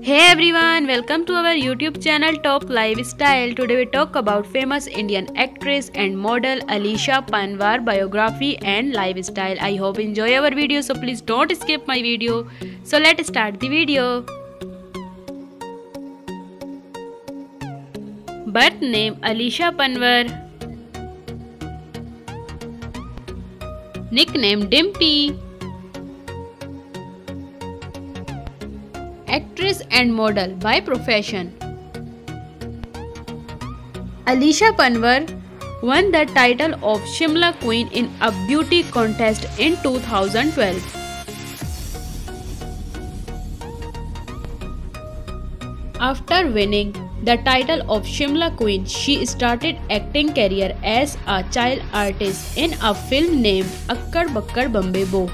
Hey everyone, welcome to our YouTube channel Talk Lifestyle. Today we talk about famous Indian actress and model Alisha Panwar biography and lifestyle. I hope you enjoy our video, so please don't skip my video. So let's start the video. Birth name Alisha Panwar. Nickname Dimpy. Actress and model by profession. Alisha Panwar won the title of Shimla Queen in a beauty contest in 2012. After winning the title of Shimla Queen, she started acting career as a child artist in a film named Akkad Bakkad Bombay Bo.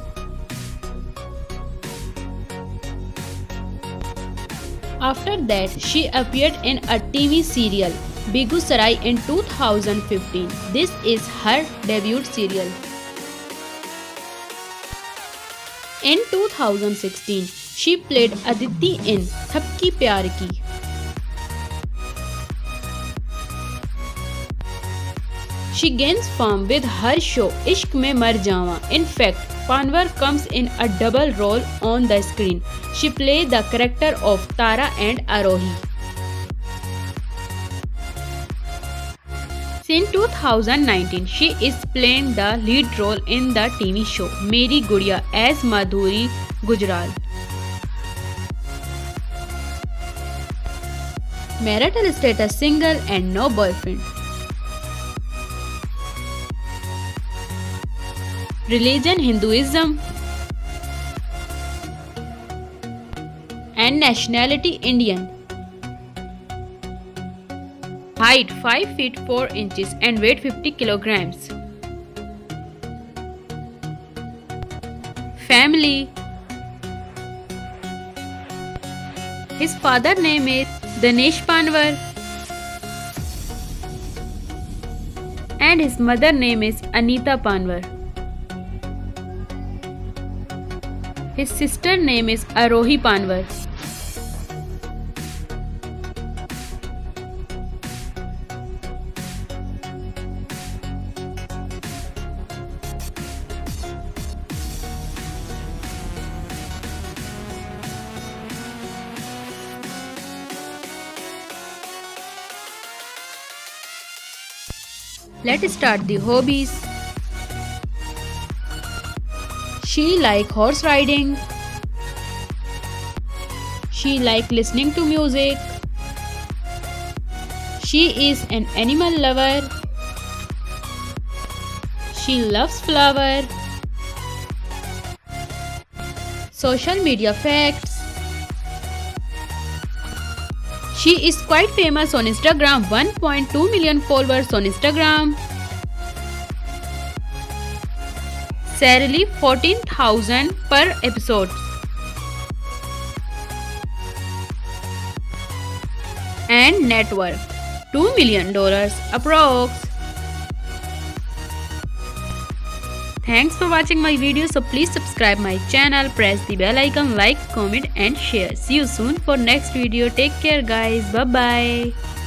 After that, she appeared in a TV serial Begusarai in 2015. This is her debut serial. In 2016, she played Aditi in Thabki Pyar Ki. She gains fame with her show Ishq Mein Mar Jawa. In fact, Panwar comes in a double role on the screen. She plays the character of Tara and Arohi. Since 2019, she is playing the lead role in the TV show Meri Gudiya as Madhuri Gujral. Marital status single and no boyfriend. Religion Hinduism and nationality Indian. Height 5 feet 4 inches and weight 50 kilograms. Family. His father name is Dinesh Panwar and his mother name is Anita Panwar. His sister name is Arohi Panwar. Let's start the hobbies. She likes horse riding. She likes listening to music. She is an animal lover. She loves flower. Social media facts. She is quite famous on Instagram, 1.2 million followers on Instagram. Salary 14,000 per episode. And net worth $2 million approx. Thanks for watching my video. So please subscribe my channel, press the bell icon, like, comment and share. See you soon for next video. Take care guys. Bye bye.